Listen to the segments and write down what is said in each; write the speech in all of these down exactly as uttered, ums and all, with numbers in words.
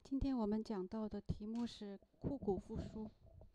今天我们讲到的题目是枯骨复苏。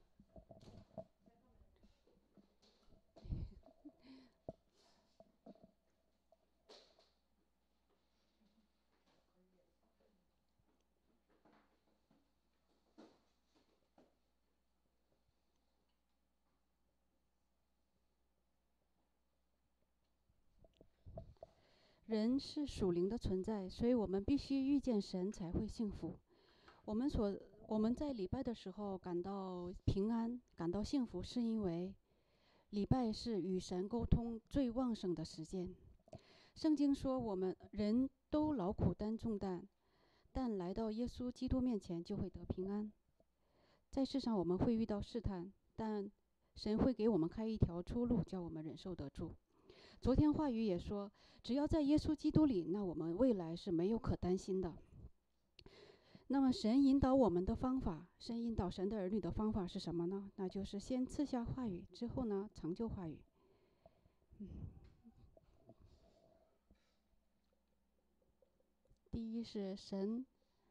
人是属灵的存在，所以我们必须遇见神才会幸福。我们所我们在礼拜的时候感到平安，感到幸福，是因为礼拜是与神沟通最旺盛的时间。圣经说，我们人都劳苦担重担，但来到耶稣基督面前就会得平安。在世上我们会遇到试探，但神会给我们开一条出路，叫我们忍受得住。昨天话语也说，只要在耶稣基督里，那我们未来是没有可担心的。那么神引导我们的方法，神引导神的儿女的方法是什么呢？那就是先赐下话语，之后呢成就话语。嗯，第一是神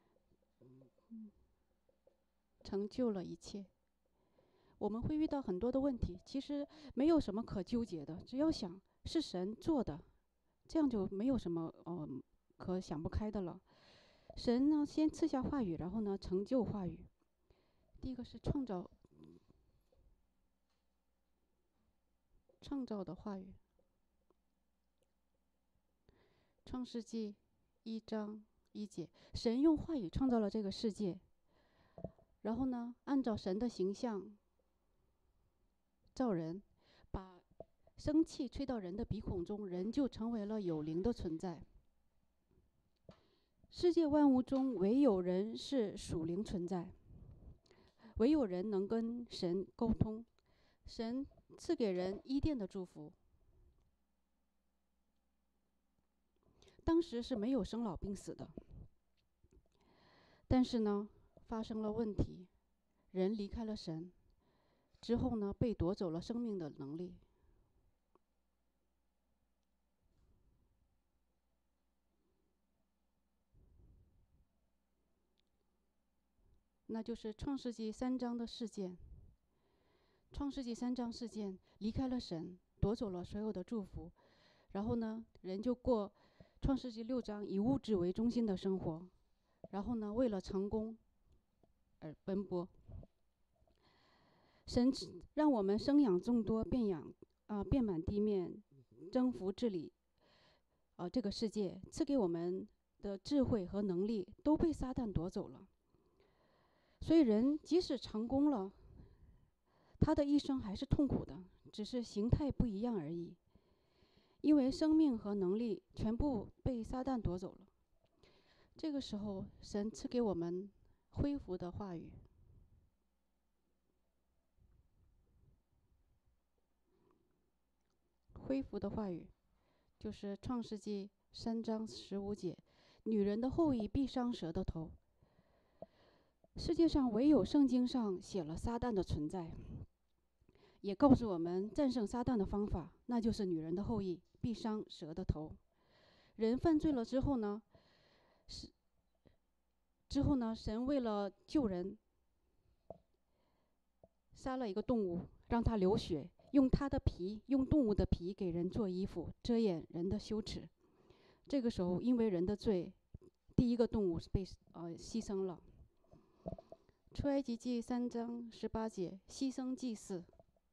成就了一切。我们会遇到很多的问题，其实没有什么可纠结的，只要想是神做的，这样就没有什么呃可想不开的了。神呢，先赐下话语，然后呢成就话语。第一个是创造，创造的话语。创世纪一章一节，神用话语创造了这个世界，然后呢，按照神的形象造人，把生气吹到人的鼻孔中，人就成为了有灵的存在。世界万物中，唯有人是属灵存在，唯有人能跟神沟通。神赐给人伊甸的祝福，当时是没有生老病死的，但是呢，发生了问题，人离开了神之后呢，被夺走了生命的能力。那就是创世纪三章的事件。创世纪三章事件，离开了神，夺走了所有的祝福，然后呢，人就过创世纪六章以物质为中心的生活，然后呢，为了成功而奔波。神让我们生养众多，遍养啊、呃，遍满地面，征服治理啊、呃、这个世界，赐给我们的智慧和能力都被撒旦夺走了。所以人即使成功了，他的一生还是痛苦的，只是形态不一样而已。因为生命和能力全部被撒旦夺走了。这个时候，神赐给我们恢复的话语。恢复的话语，就是创世纪三章十五节：女人的后裔必伤蛇的头。世界上唯有圣经上写了撒旦的存在，也告诉我们战胜撒旦的方法，那就是女人的后裔必伤蛇的头。人犯罪了之后呢，是之后呢，神为了救人，杀了一个动物，让它流血，用它的皮，用动物的皮给人做衣服，遮掩人的羞耻。这个时候，因为人的罪，第一个动物被呃牺牲了。出埃及记三章十八节，牺牲祭祀，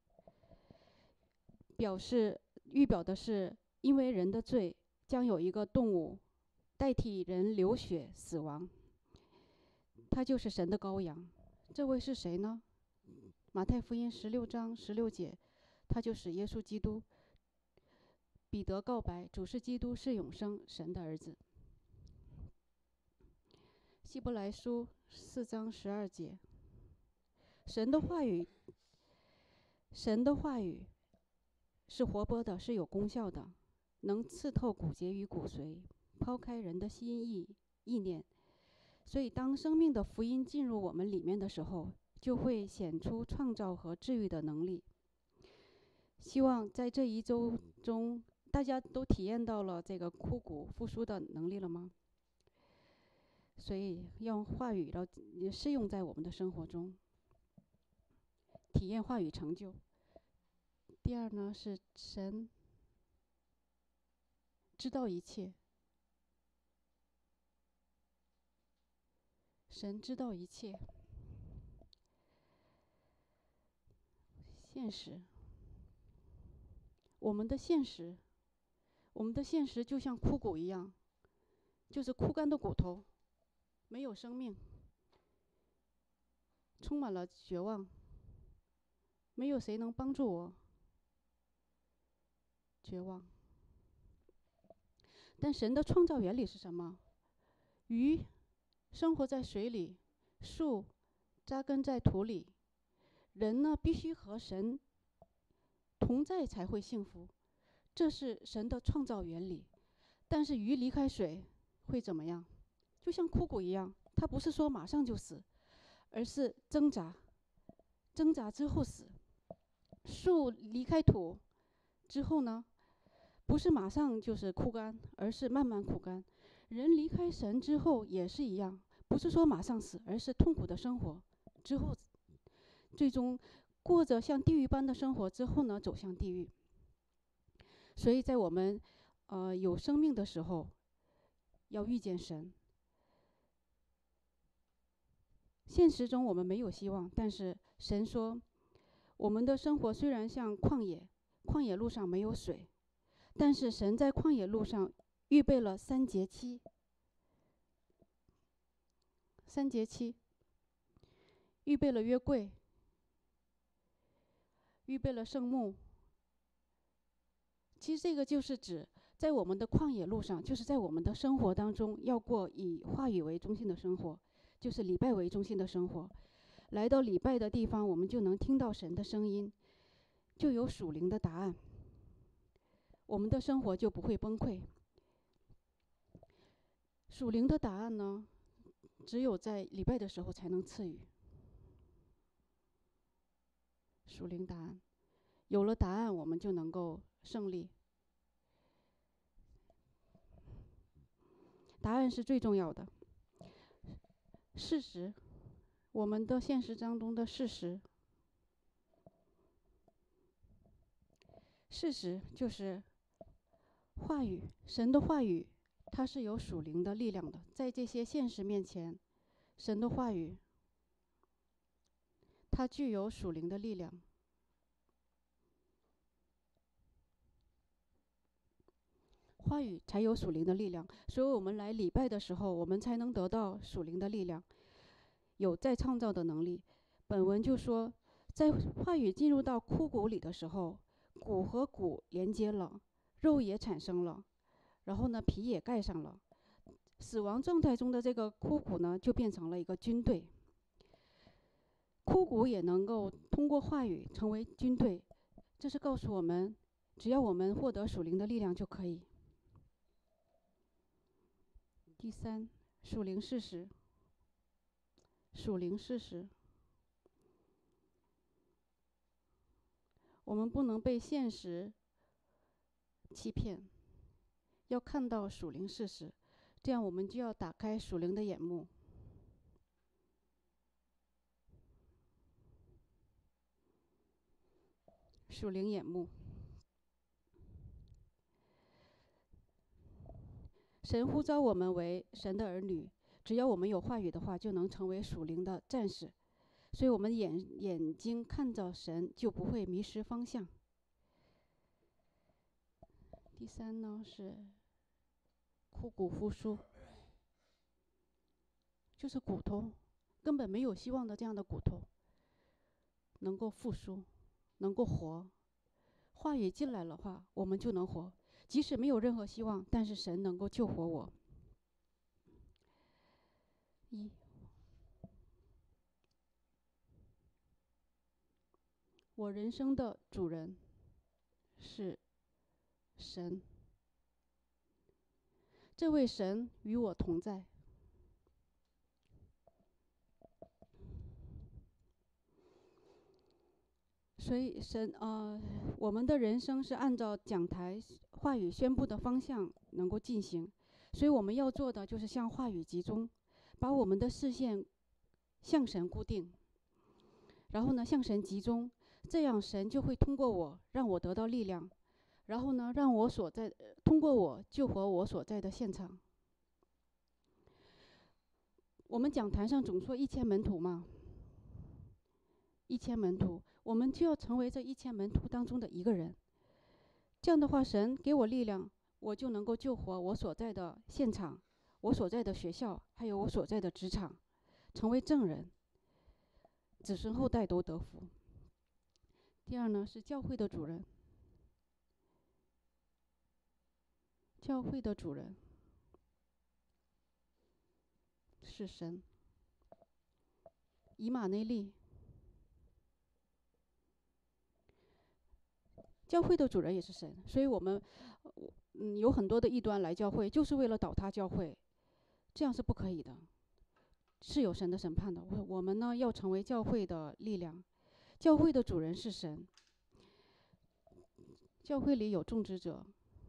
表示预表的是，因为人的罪，将有一个动物代替人流血死亡，他就是神的羔羊。这位是谁呢？马太福音十六章十六节，他就是耶稣基督。彼得告白，主是基督，是永生神的儿子。希伯来书四章十二节，神的话语，神的话语是活泼的，是有功效的，能刺透骨节与骨髓，抛开人的心意意念。所以当生命的福音进入我们里面的时候，就会显出创造和治愈的能力。希望在这一周中，大家都体验到了这个枯骨复苏的能力了吗？ 所以用话语来适用在我们的生活中，体验话语成就。第二呢，是神知道一切，神知道一切。现实，我们的现实，我们的现实就像枯骨一样，就是枯干的骨头，没有生命，充满了绝望，没有谁能帮助我，绝望。但神的创造原理是什么？鱼生活在水里，树扎根在土里，人呢必须和神同在才会幸福，这是神的创造原理。但是鱼离开水会怎么样？就像枯骨一样，它不是说马上就死，而是挣扎，挣扎之后死。树离开土之后呢，不是马上就是枯干，而是慢慢枯干。人离开神之后也是一样，不是说马上死，而是痛苦的生活之后，最终过着像地狱般的生活之后呢，走向地狱。所以在我们呃有生命的时候，要遇见神。现实中我们没有希望，但是神说，我们的生活虽然像旷野，旷野路上没有水，但是神在旷野路上预备了三节期，三节期，预备了约柜，预备了圣幕。其实这个就是指在我们的旷野路上，就是在我们的生活当中，要过以话语为中心的生活，就是礼拜为中心的生活。来到礼拜的地方，我们就能听到神的声音，就有属灵的答案，我们的生活就不会崩溃。属灵的答案呢，只有在礼拜的时候才能赐予。属灵答案，有了答案，我们就能够胜利。答案是最重要的。事实，我们的现实当中的事实，事实就是话语，神的话语，它是有属灵的力量的。在这些现实面前，神的话语，它具有属灵的力量。话语才有属灵的力量，所以我们来礼拜的时候，我们才能得到属灵的力量，有再创造的能力。本文就说，在话语进入到枯骨里的时候，骨和骨连接了，肉也产生了，然后呢，皮也盖上了。死亡状态中的这个枯骨呢，就变成了一个军队。枯骨也能够通过话语成为军队，这是告诉我们，只要我们获得属灵的力量就可以。第三，属灵事实。属灵事实，我们不能被现实欺骗，要看到属灵事实，这样我们就要打开属灵的眼目。属灵眼目，神呼召我们为神的儿女，只要我们有话语的话，就能成为属灵的战士。所以我们眼眼睛看着神，就不会迷失方向。第三呢是枯骨复苏，就是骨头根本没有希望的这样的骨头，能够复苏，能够活。话语进来的话，我们就能活。即使没有任何希望，但是神能够救活我。一，我人生的主人是神，这位神与我同在。所以神呃，我们的人生是按照讲台话语宣布的方向能够进行，所以我们要做的就是向话语集中， 把我们的视线向神固定，然后呢向神集中，这样神就会通过我让我得到力量，然后呢让我所在通过我救活我所在的现场。我们讲坛上总说一千门徒嘛，一千门徒，我们就要成为这一千门徒当中的一个人。这样的话，神给我力量，我就能够救活我所在的现场，我所在的学校，还有我所在的职场，成为证人，子孙后代都得福。第二呢，是教会的主人，教会的主人是神，以马内利。教会的主人也是神，所以我们嗯有很多的异端来教会，就是为了倒塌教会，这样是不可以的，是有神的审判的。我我们呢要成为教会的力量，教会的主人是神，教会里有种植者，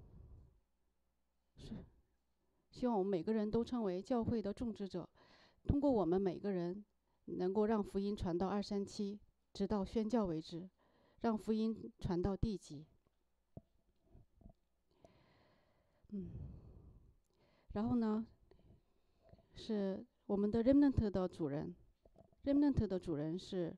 是希望我们每个人都成为教会的种植者，通过我们每个人能够让福音传到二三七，直到宣教为止，让福音传到地极。嗯，然后呢，是我们的 remnant 的主人 ，remnant 的主人是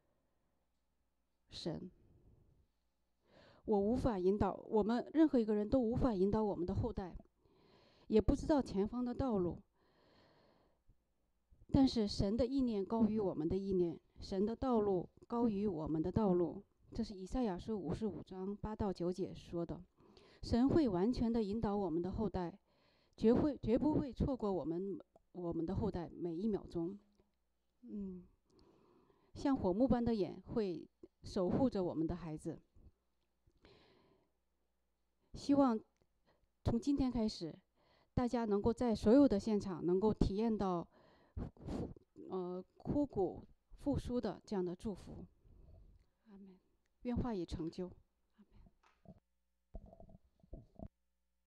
神。我无法引导我们任何一个人都无法引导我们的后代，也不知道前方的道路。但是神的意念高于我们的意念，神的道路高于我们的道路。这是以赛亚书五十五章八到九节说的。神会完全的引导我们的后代，绝会绝不会错过我们我们的后代每一秒钟。嗯，像火木般的眼会守护着我们的孩子。希望从今天开始，大家能够在所有的现场能够体验到呃枯骨复苏的这样的祝福。阿门。愿话语成就。